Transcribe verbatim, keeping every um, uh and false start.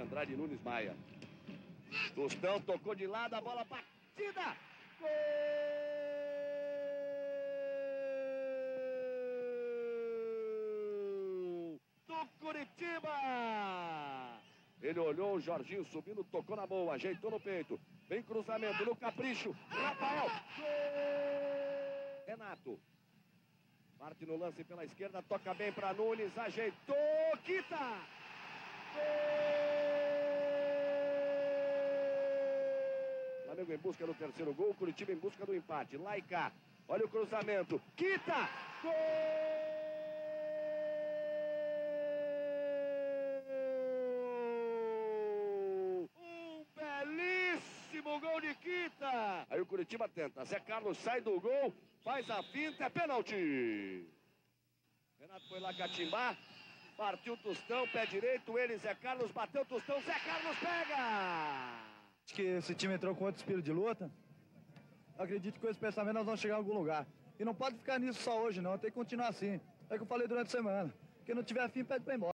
Andrade Nunes Maia. Tostão tocou de lado, a bola batida. Gol do Curitiba. Ele olhou, o Jorginho subindo, tocou na boa, ajeitou no peito. Vem cruzamento no capricho. Rafael. Gol. Renato. Parte no lance pela esquerda, toca bem para Nunes, ajeitou, quita! Gol! Flamengo em busca do terceiro gol, Curitiba em busca do empate. Lá e cá, olha o cruzamento, quita! Gol! Um belíssimo gol de quita! Aí o Curitiba tenta, Zé Carlos sai do gol, faz a finta, é pênalti. Renato foi lá catimbar, partiu o Tostão, pé direito, ele, Zé Carlos, bateu o Tostão, Zé Carlos pega! Acho que esse time entrou com outro espírito de luta. Acredito que com esse pensamento nós vamos chegar em algum lugar. E não pode ficar nisso só hoje não, tem que continuar assim. É o que eu falei durante a semana. Quem não tiver fim, pede pra ir embora.